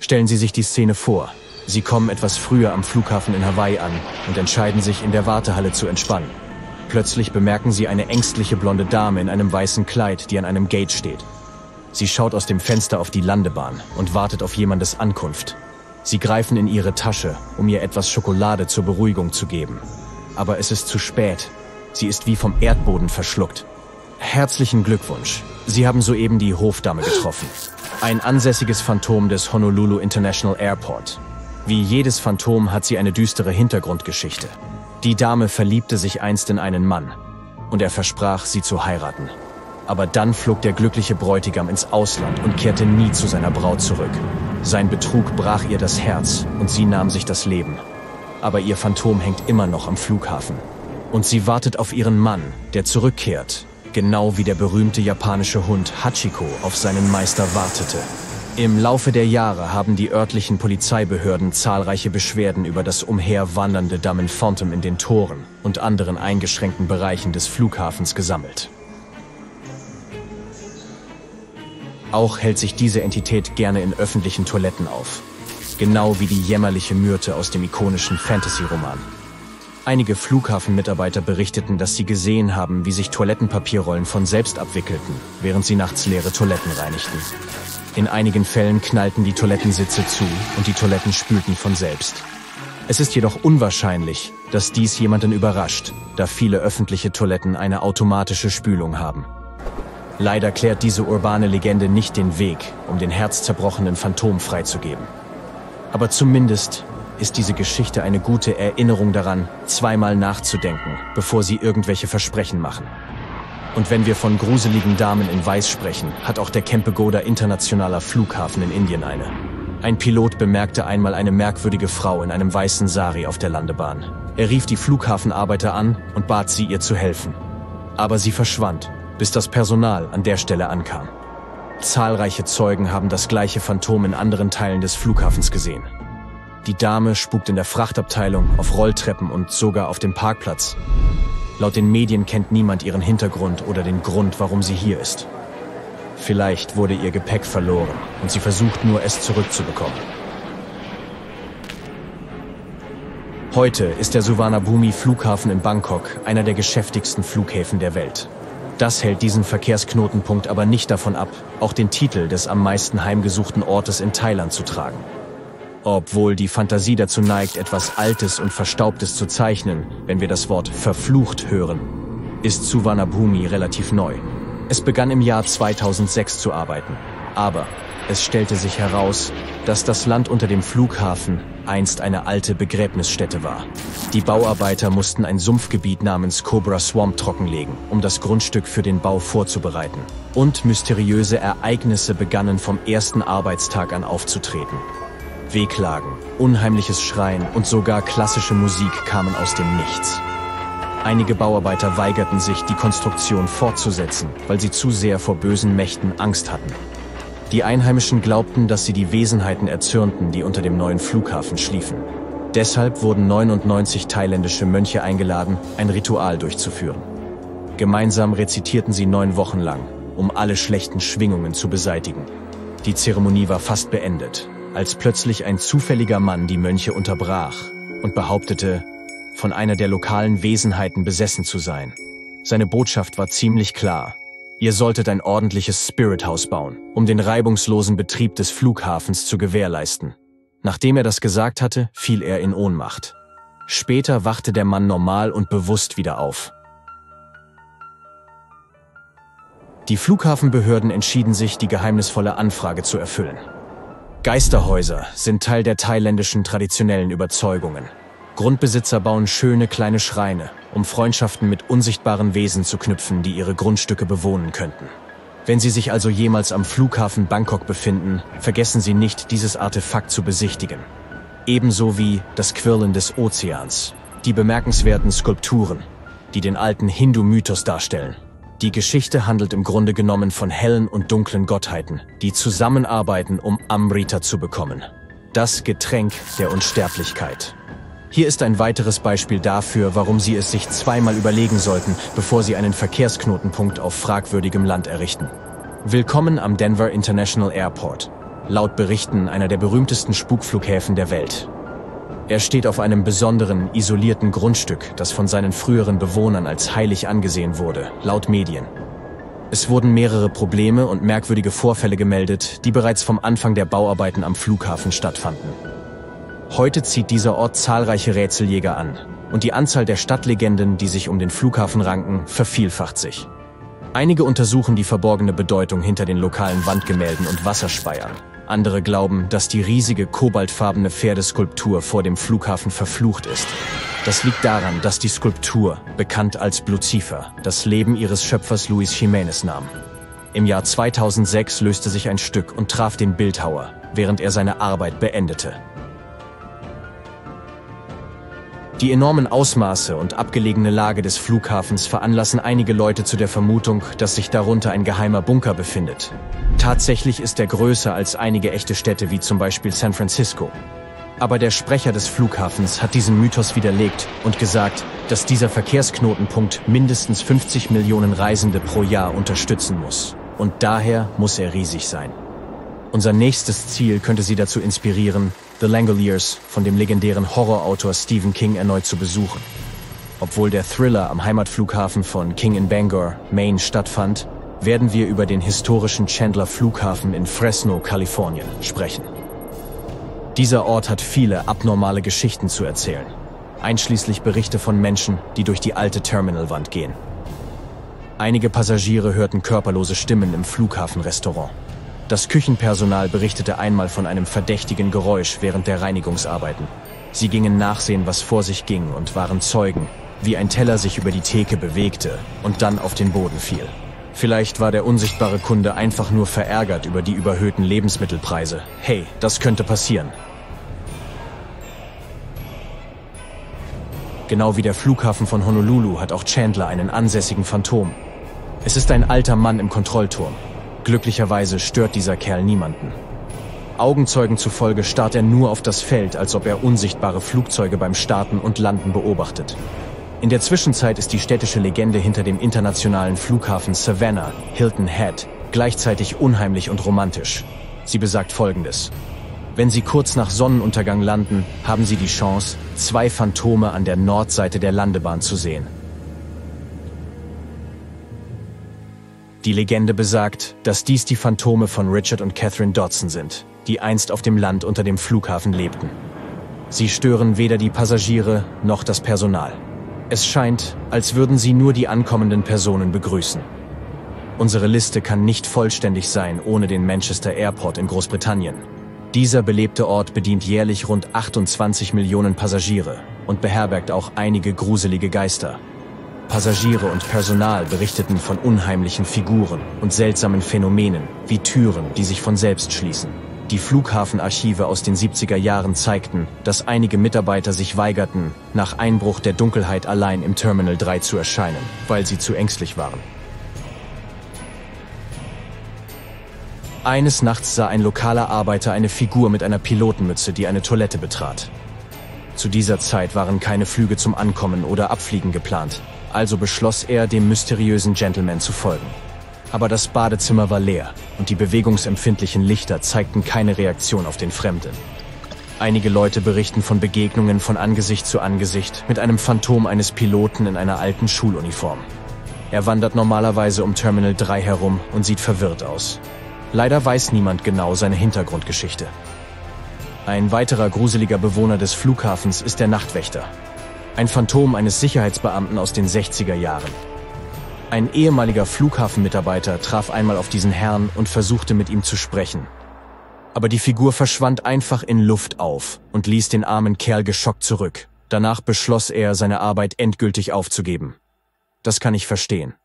Stellen Sie sich die Szene vor. Sie kommen etwas früher am Flughafen in Hawaii an und entscheiden sich, in der Wartehalle zu entspannen. Plötzlich bemerken Sie eine ängstliche blonde Dame in einem weißen Kleid, die an einem Gate steht. Sie schaut aus dem Fenster auf die Landebahn und wartet auf jemandes Ankunft. Sie greifen in ihre Tasche, um ihr etwas Schokolade zur Beruhigung zu geben. Aber es ist zu spät. Sie ist wie vom Erdboden verschluckt. Herzlichen Glückwunsch. Sie haben soeben die Hofdame getroffen. Ein ansässiges Phantom des Honolulu International Airport. Wie jedes Phantom hat sie eine düstere Hintergrundgeschichte. Die Dame verliebte sich einst in einen Mann und er versprach, sie zu heiraten. Aber dann flog der glückliche Bräutigam ins Ausland und kehrte nie zu seiner Braut zurück. Sein Betrug brach ihr das Herz und sie nahm sich das Leben. Aber ihr Phantom hängt immer noch am Flughafen. Und sie wartet auf ihren Mann, der zurückkehrt, genau wie der berühmte japanische Hund Hachiko auf seinen Meister wartete. Im Laufe der Jahre haben die örtlichen Polizeibehörden zahlreiche Beschwerden über das umherwandernde Damen Phantom in den Toren und anderen eingeschränkten Bereichen des Flughafens gesammelt. Auch hält sich diese Entität gerne in öffentlichen Toiletten auf. Genau wie die jämmerliche Myrte aus dem ikonischen Fantasy-Roman. Einige Flughafenmitarbeiter berichteten, dass sie gesehen haben, wie sich Toilettenpapierrollen von selbst abwickelten, während sie nachts leere Toiletten reinigten. In einigen Fällen knallten die Toilettensitze zu und die Toiletten spülten von selbst. Es ist jedoch unwahrscheinlich, dass dies jemanden überrascht, da viele öffentliche Toiletten eine automatische Spülung haben. Leider klärt diese urbane Legende nicht den Weg, um den herzzerbrochenen Phantom freizugeben. Aber zumindest ist diese Geschichte eine gute Erinnerung daran, zweimal nachzudenken, bevor Sie irgendwelche Versprechen machen. Und wenn wir von gruseligen Damen in Weiß sprechen, hat auch der Kempegoda Internationaler Flughafen in Indien eine. Ein Pilot bemerkte einmal eine merkwürdige Frau in einem weißen Sari auf der Landebahn. Er rief die Flughafenarbeiter an und bat sie, ihr zu helfen. Aber sie verschwand, bis das Personal an der Stelle ankam. Zahlreiche Zeugen haben das gleiche Phantom in anderen Teilen des Flughafens gesehen. Die Dame spukt in der Frachtabteilung, auf Rolltreppen und sogar auf dem Parkplatz. Laut den Medien kennt niemand ihren Hintergrund oder den Grund, warum sie hier ist. Vielleicht wurde ihr Gepäck verloren und sie versucht nur, es zurückzubekommen. Heute ist der Suvarnabhumi-Flughafen in Bangkok einer der geschäftigsten Flughäfen der Welt. Das hält diesen Verkehrsknotenpunkt aber nicht davon ab, auch den Titel des am meisten heimgesuchten Ortes in Thailand zu tragen. Obwohl die Fantasie dazu neigt, etwas Altes und Verstaubtes zu zeichnen, wenn wir das Wort verflucht hören, ist Suvarnabhumi relativ neu. Es begann im Jahr 2006 zu arbeiten, aber es stellte sich heraus, dass das Land unter dem Flughafen einst eine alte Begräbnisstätte war. Die Bauarbeiter mussten ein Sumpfgebiet namens Cobra Swamp trockenlegen, um das Grundstück für den Bau vorzubereiten. Und mysteriöse Ereignisse begannen vom ersten Arbeitstag an aufzutreten. Wehklagen, unheimliches Schreien und sogar klassische Musik kamen aus dem Nichts. Einige Bauarbeiter weigerten sich, die Konstruktion fortzusetzen, weil sie zu sehr vor bösen Mächten Angst hatten. Die Einheimischen glaubten, dass sie die Wesenheiten erzürnten, die unter dem neuen Flughafen schliefen. Deshalb wurden 99 thailändische Mönche eingeladen, ein Ritual durchzuführen. Gemeinsam rezitierten sie 9 Wochen lang, um alle schlechten Schwingungen zu beseitigen. Die Zeremonie war fast beendet, als plötzlich ein zufälliger Mann die Mönche unterbrach und behauptete, von einer der lokalen Wesenheiten besessen zu sein. Seine Botschaft war ziemlich klar. Ihr solltet ein ordentliches Spirit House bauen, um den reibungslosen Betrieb des Flughafens zu gewährleisten. Nachdem er das gesagt hatte, fiel er in Ohnmacht. Später wachte der Mann normal und bewusst wieder auf. Die Flughafenbehörden entschieden sich, die geheimnisvolle Anfrage zu erfüllen. Geisterhäuser sind Teil der thailändischen traditionellen Überzeugungen. Grundbesitzer bauen schöne kleine Schreine, um Freundschaften mit unsichtbaren Wesen zu knüpfen, die ihre Grundstücke bewohnen könnten. Wenn Sie sich also jemals am Flughafen Bangkok befinden, vergessen Sie nicht, dieses Artefakt zu besichtigen. Ebenso wie das Quirlen des Ozeans, die bemerkenswerten Skulpturen, die den alten Hindu-Mythos darstellen. Die Geschichte handelt im Grunde genommen von hellen und dunklen Gottheiten, die zusammenarbeiten, um Amrita zu bekommen. Das Getränk der Unsterblichkeit. Hier ist ein weiteres Beispiel dafür, warum Sie es sich zweimal überlegen sollten, bevor Sie einen Verkehrsknotenpunkt auf fragwürdigem Land errichten. Willkommen am Denver International Airport. laut Berichten einer der berühmtesten Spukflughäfen der Welt. Er steht auf einem besonderen, isolierten Grundstück, das von seinen früheren Bewohnern als heilig angesehen wurde, laut Medien. Es wurden mehrere Probleme und merkwürdige Vorfälle gemeldet, die bereits vom Anfang der Bauarbeiten am Flughafen stattfanden. Heute zieht dieser Ort zahlreiche Rätseljäger an und die Anzahl der Stadtlegenden, die sich um den Flughafen ranken, vervielfacht sich. Einige untersuchen die verborgene Bedeutung hinter den lokalen Wandgemälden und Wasserspeiern. Andere glauben, dass die riesige kobaltfarbene Pferdeskulptur vor dem Flughafen verflucht ist. Das liegt daran, dass die Skulptur, bekannt als Lucifer, das Leben ihres Schöpfers Luis Jiménez nahm. Im Jahr 2006 löste sich ein Stück und traf den Bildhauer, während er seine Arbeit beendete. Die enormen Ausmaße und abgelegene Lage des Flughafens veranlassen einige Leute zu der Vermutung, dass sich darunter ein geheimer Bunker befindet. Tatsächlich ist er größer als einige echte Städte wie zum Beispiel San Francisco. Aber der Sprecher des Flughafens hat diesen Mythos widerlegt und gesagt, dass dieser Verkehrsknotenpunkt mindestens 50 Millionen Reisende pro Jahr unterstützen muss. Und daher muss er riesig sein. Unser nächstes Ziel könnte Sie dazu inspirieren, The Langoliers von dem legendären Horrorautor Stephen King erneut zu besuchen. Obwohl der Thriller am Heimatflughafen von King in Bangor, Maine stattfand, werden wir über den historischen Chandler Flughafen in Fresno, Kalifornien, sprechen. Dieser Ort hat viele abnormale Geschichten zu erzählen, einschließlich Berichte von Menschen, die durch die alte Terminalwand gehen. Einige Passagiere hörten körperlose Stimmen im Flughafenrestaurant. Das Küchenpersonal berichtete einmal von einem verdächtigen Geräusch während der Reinigungsarbeiten. Sie gingen nachsehen, was vor sich ging und waren Zeugen, wie ein Teller sich über die Theke bewegte und dann auf den Boden fiel. Vielleicht war der unsichtbare Kunde einfach nur verärgert über die überhöhten Lebensmittelpreise. Hey, das könnte passieren. Genau wie der Flughafen von Honolulu hat auch Chandler einen ansässigen Phantom. Es ist ein alter Mann im Kontrollturm. Glücklicherweise stört dieser Kerl niemanden. Augenzeugen zufolge starrt er nur auf das Feld, als ob er unsichtbare Flugzeuge beim Starten und Landen beobachtet. In der Zwischenzeit ist die städtische Legende hinter dem internationalen Flughafen Savannah, Hilton Head, gleichzeitig unheimlich und romantisch. Sie besagt Folgendes: Wenn Sie kurz nach Sonnenuntergang landen, haben Sie die Chance, 2 Phantome an der Nordseite der Landebahn zu sehen. Die Legende besagt, dass dies die Phantome von Richard und Catherine Dodson sind, die einst auf dem Land unter dem Flughafen lebten. Sie stören weder die Passagiere noch das Personal. Es scheint, als würden sie nur die ankommenden Personen begrüßen. Unsere Liste kann nicht vollständig sein ohne den Manchester Airport in Großbritannien. Dieser belebte Ort bedient jährlich rund 28 Millionen Passagiere und beherbergt auch einige gruselige Geister. Passagiere und Personal berichteten von unheimlichen Figuren und seltsamen Phänomenen, wie Türen, die sich von selbst schließen. Die Flughafenarchive aus den 70er Jahren zeigten, dass einige Mitarbeiter sich weigerten, nach Einbruch der Dunkelheit allein im Terminal 3 zu erscheinen, weil sie zu ängstlich waren. Eines Nachts sah ein lokaler Arbeiter eine Figur mit einer Pilotenmütze, die eine Toilette betrat. Zu dieser Zeit waren keine Flüge zum Ankommen oder Abfliegen geplant, also beschloss er, dem mysteriösen Gentleman zu folgen. Aber das Badezimmer war leer und die bewegungsempfindlichen Lichter zeigten keine Reaktion auf den Fremden. Einige Leute berichten von Begegnungen von Angesicht zu Angesicht mit einem Phantom eines Piloten in einer alten Schuluniform. Er wandert normalerweise um Terminal 3 herum und sieht verwirrt aus. Leider weiß niemand genau seine Hintergrundgeschichte. Ein weiterer gruseliger Bewohner des Flughafens ist der Nachtwächter. Ein Phantom eines Sicherheitsbeamten aus den 60er Jahren. Ein ehemaliger Flughafenmitarbeiter traf einmal auf diesen Herrn und versuchte mit ihm zu sprechen. Aber die Figur verschwand einfach in Luft auf und ließ den armen Kerl geschockt zurück. Danach beschloss er, seine Arbeit endgültig aufzugeben. Das kann ich verstehen.